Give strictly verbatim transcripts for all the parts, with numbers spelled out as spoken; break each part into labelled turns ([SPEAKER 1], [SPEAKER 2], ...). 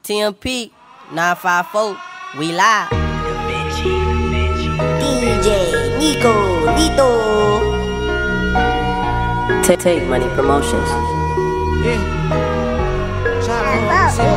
[SPEAKER 1] T M P, nine five four, we live. D J Nico Lito. Take, take Money Promotions.
[SPEAKER 2] Yeah. Shout out to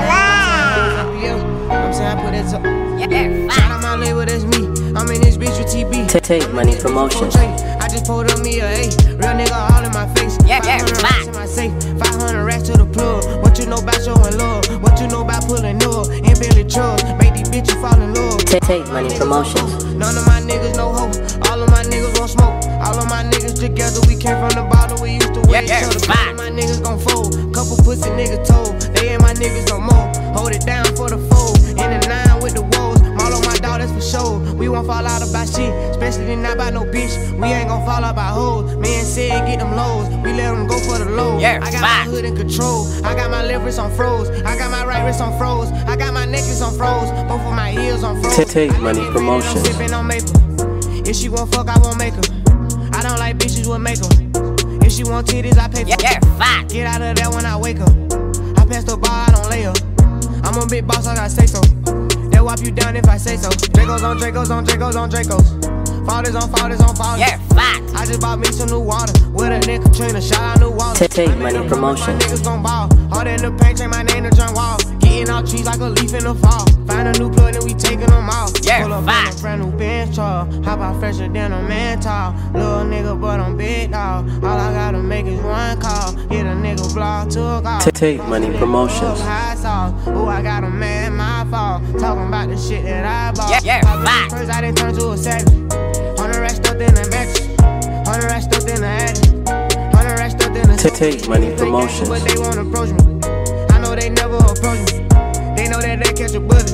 [SPEAKER 2] I'm saying I put that up. Yeah, shout out my label, that's me. I'm in this bitch with T B.
[SPEAKER 1] Take, take Money Promotions.
[SPEAKER 2] I just pulled up me a A. Real nigga all in my face. Yeah, yeah, racks in my safe. five hundred racks to the plug. What you know about showing love? What you know about pulling up? In Billy trucks. Make these bitches fall in love.
[SPEAKER 1] Take, take Money Promotions.
[SPEAKER 2] None of my niggas no hope. All of my niggas won't smoke. All of my niggas together. We came from the bottom. We used to wear yeah, each other. All of my niggas gon' fold. Couple pussy niggas told. They ain't my niggas no more. Hold it down for the fold. In the nine with the woes. All of my dog, that's for sure. We won't fall out about shit. Especially not by no bitch. We ain't gon' fall out by hoes. Man said get them lows. We let them go for the low. Yeah, I got my hood in control. I got my left wrist on froze. I got my right wrist on froze. I got my necklace on froze. Both of my ears on froze.
[SPEAKER 1] Take, take Money Promotions.
[SPEAKER 2] I'm sipping on maple. If she won't fuck, I won't make her. I don't like bitches, we'll make her. If she want titties, I pay for
[SPEAKER 1] yeah, yeah,
[SPEAKER 2] get out of there when I wake up. I pass the ball, I don't lay her. I'm a big boss, I gotta say so. They'll wipe you down if I say so. Dracos on Dracos on Dracos on Dracos. Fathers on fathers on fathers.
[SPEAKER 1] Yeah, fact.
[SPEAKER 2] I just bought me some new water. With a nigga Katrina, shout out new water.
[SPEAKER 1] Take, take Money Promotions.
[SPEAKER 2] My niggas gon' ball. Hard in the paint, change my name to John Wall. Getting all trees like a leaf in the fall. Find a new plug and we taking them out.
[SPEAKER 1] Yeah,
[SPEAKER 2] pull up
[SPEAKER 1] fact.
[SPEAKER 2] a brand new bench truck. Hop out fresher than a man tall. Little nigga, but I'm big dog. All I gotta make is one call. Hit a nigga block, took off.
[SPEAKER 1] Take, take Money Promotions.
[SPEAKER 2] Ooh, I got a man, my fault. Talking about the shit that I bought.
[SPEAKER 1] Yeah, yeah, fact.
[SPEAKER 2] First I didn't turn to a savage. Hundred racks stuffed in the mattress. Hundred racks stuffed in the attic. Hundred racks stuffed in the
[SPEAKER 1] Take, take Money Promotions.
[SPEAKER 2] But they won't approach me. I know they never approach me. They know that they catch a bullet.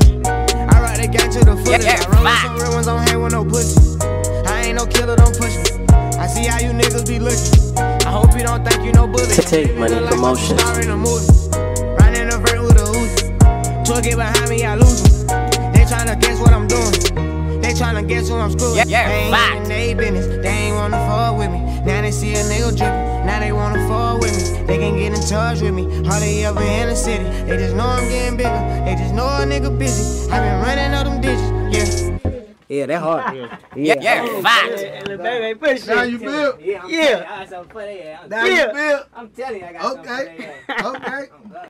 [SPEAKER 2] I ride the gang to the footage.
[SPEAKER 1] Yeah, yeah,
[SPEAKER 2] I roll with some real ones on hand with no pussy. I ain't no killer, don't push me. I see how you niggas be looking. I hope you don't think you no bullet.
[SPEAKER 1] Take, take Money Promotions.
[SPEAKER 2] Star in a movie. Riding in a vert with a Uzi. Twerk it behind me, I lose them. They tryna guess what I'm doing. They tryna guess who I'm screwing.
[SPEAKER 1] Yeah, yeah,
[SPEAKER 2] they ain't
[SPEAKER 1] fact.
[SPEAKER 2] in they business. They ain't wanna fuck with me. Now they see a nigga drippin'. Now they wanna fuck with me. They can get in touch with me. Hardly ever in the city. They just know I'm getting bigger. They just know a nigga busy. I been running up them digits. Yeah.
[SPEAKER 1] Yeah, that hard. Yeah,
[SPEAKER 3] yeah,
[SPEAKER 1] yeah, fact.
[SPEAKER 3] Hey, baby, push
[SPEAKER 4] Now
[SPEAKER 3] it.
[SPEAKER 4] you feel?
[SPEAKER 3] Yeah.
[SPEAKER 4] Now
[SPEAKER 3] Yeah.
[SPEAKER 4] you feel?
[SPEAKER 3] I'm telling you, I got
[SPEAKER 4] Okay. Okay. Okay.